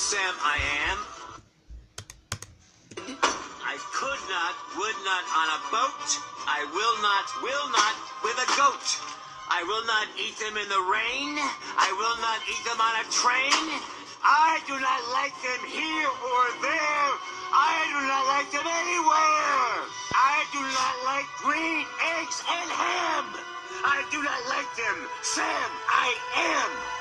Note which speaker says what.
Speaker 1: Sam, I am. I could not, would not on a boat. I will not with a goat. I will not eat them in the rain. I will not eat them on a train. I do not like them here or there. I do not like them anywhere. I do not like green eggs and ham. I do not like them. Sam, I am.